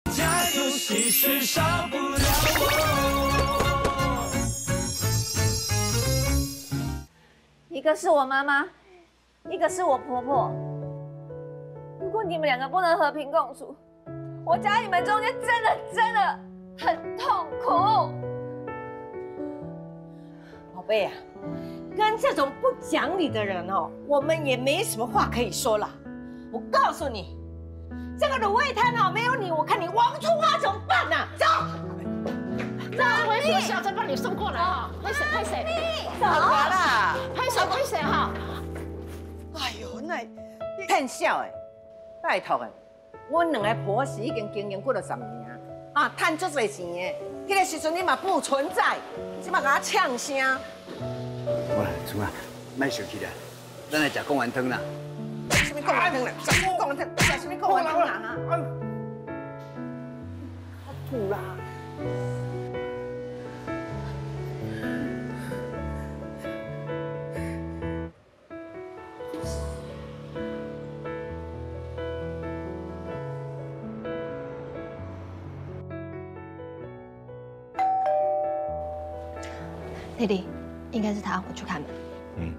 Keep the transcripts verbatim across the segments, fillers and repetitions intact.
家有喜事少不了我。 一个是我妈妈，一个是我婆婆。如果你们两个不能和平共处，我夹你们中间真的真的很痛苦。 宝贝啊，跟这种不讲理的人哦，我们也没什么话可以说了。我告诉你。 这个卤味摊哦，没有你，我看你王春花怎么办呐？走， 走，我有什么事要再帮你送过来哈？拍谁拍谁？ 走啦， 拍谁拍谁哈？ 哎呦，那骗笑诶，拜托诶，阮两个婆媳已经经营过了十年啊，赚足侪钱诶。迄个时阵你嘛不存在，即马甲我呛声。 好啦，春啊，莫生气啦，咱来食贡丸汤啦。 什么贡丸汤啦？什么贡丸汤？什么贡丸汤啦？哈！他吐啦！ 弟弟，应该是他，我去开门。 嗯。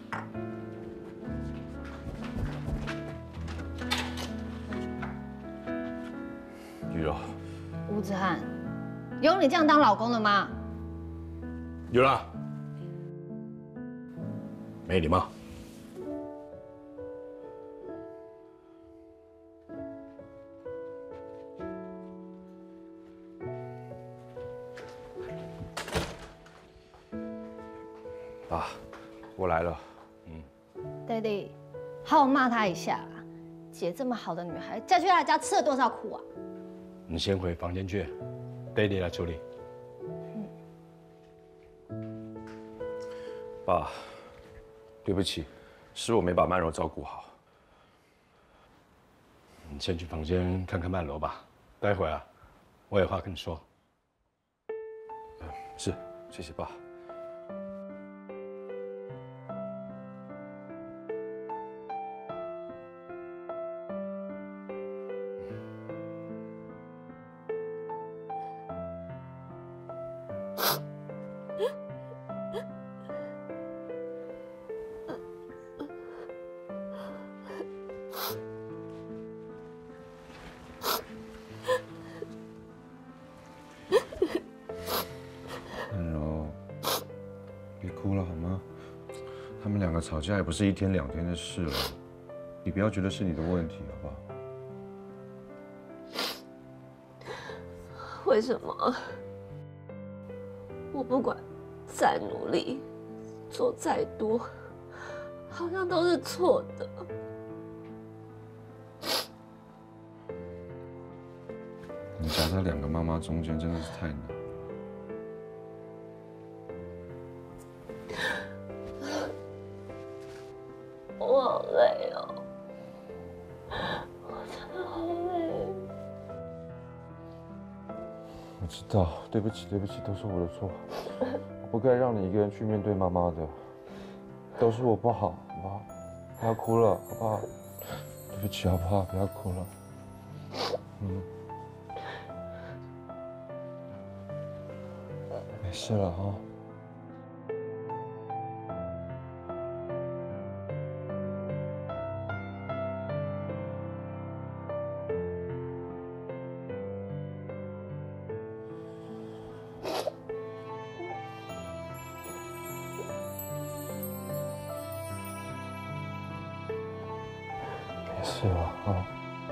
玉柔， 吴子翰，有你这样当老公的吗？ 有啦，没礼貌。爸，我来了。嗯。 弟弟，好好骂他一下啦。姐这么好的女孩，嫁去他家吃了多少苦啊？ 你先回房间去，爹爹来处理。嗯。爸，对不起，是我没把曼柔照顾好。你先去房间看看曼柔吧，待会啊，我有话跟你说。嗯，是，谢谢爸。 曼柔，别哭了好吗？他们两个吵架也不是一天两天的事了，你不要觉得是你的问题，好不好？ 为什么？我不管再努力，做再多，好像都是错的。 你夹在两个妈妈中间真的是太难。 我好累哦，我真的好累。 我知道，对不起，对不起，都是我的错，我不该让你一个人去面对妈妈的，都是我不好，好不好？不要哭了，好不好？对不起，好不好？不要哭了。嗯，没事了哈。 是啊，啊。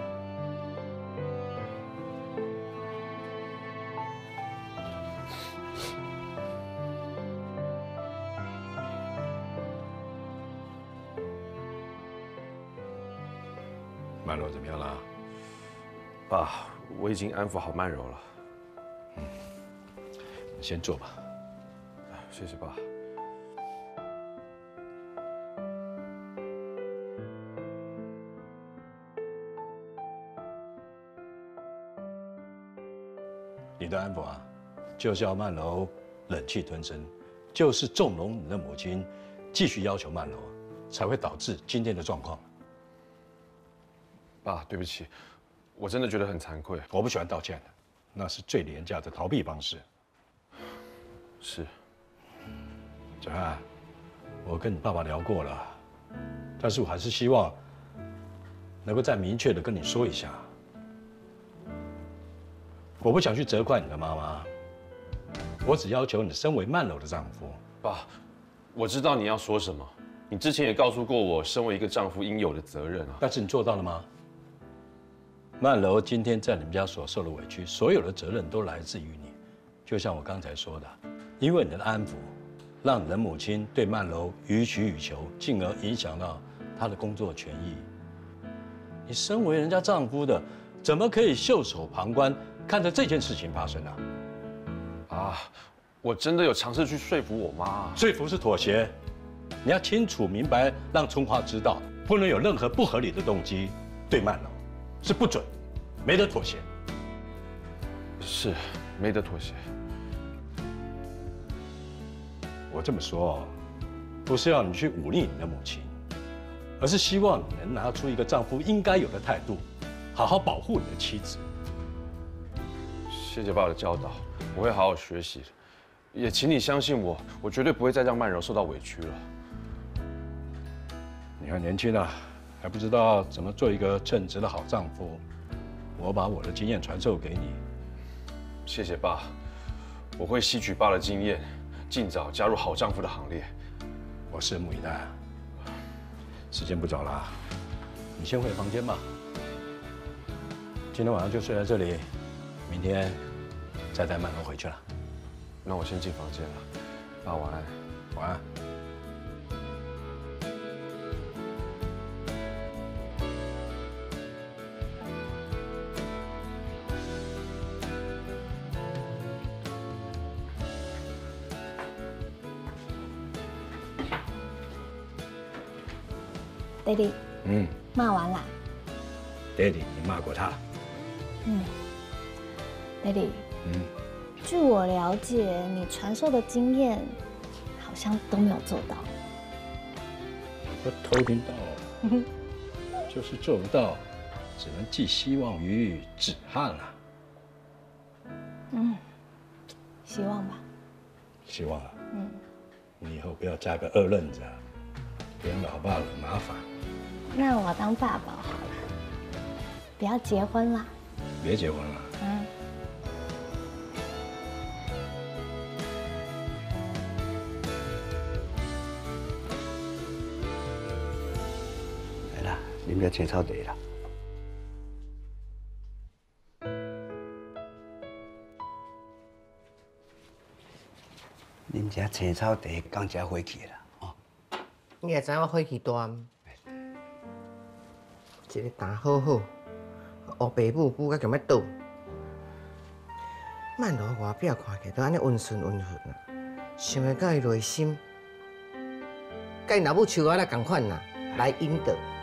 曼柔怎么样了？爸，我已经安抚好曼柔了。嗯，你先坐吧。谢谢爸。 你的安抚啊，就是要曼柔忍气吞声，就是纵容你的母亲继续要求曼柔，才会导致今天的状况。爸，对不起， 我真的觉得很惭愧。 我不喜欢道歉的，那是最廉价的逃避方式。 是。 子涵，我跟你爸爸聊过了，但是我还是希望能够再明确的跟你说一下。我不想去责怪你的妈妈，我只要求你身为曼柔的丈夫。 爸，我知道你要说什么，你之前也告诉过我，身为一个丈夫应有的责任啊。 但是你做到了吗？曼柔今天在你们家所受的委屈，所有的责任都来自于你。就像我刚才说的，因为你的安抚，让你的母亲对曼柔予取予求，进而影响到她的工作权益。你身为人家丈夫的，怎么可以袖手旁观，看着这件事情发生呢？ 啊，我真的有尝试去说服我妈。 说服是妥协，你要清楚明白，让春花知道，不能有任何不合理的动机对曼柔，是不准，没得妥协。 是，没得妥协。 我这么说，不是要你去忤逆你的母亲，而是希望你能拿出一个丈夫应该有的态度，好好保护你的妻子。 谢谢爸的教导，我会好好学习。也请你相信我，我绝对不会再让曼柔受到委屈了。 你还年轻啊，还不知道怎么做一个称职的好丈夫。我把我的经验传授给你。 谢谢爸，我会吸取爸的经验，尽早加入好丈夫的行列。 我拭目以待啊。时间不早了，你先回房间吧。今天晚上就睡在这里，明天再带曼柔回去了。 那我先进房间了，爸晚安。 晚安。 爹地， 嗯， 骂完啦。 爹地，你骂过他？ 嗯，爹地， 嗯， 据我了解，你传授的经验好像都没有做到。 我偷听到，就是做不到，只能寄希望于子翰了。 嗯，希望吧。 希望啊。 嗯， 你以后不要嫁个二愣子啊，给老爸惹麻烦。 那我当爸爸好了，不要结婚啦。 别结婚了。 嗯。 来啦，啉了青草茶啦。啉这青草茶，刚才火气啦，哦。 你也知我火气大，一个打好好，黑白母母甲强要倒。曼柔外表看起来都安尼温顺温顺啊，想要甲伊内心，甲伊老母像我那共款啦，来引导。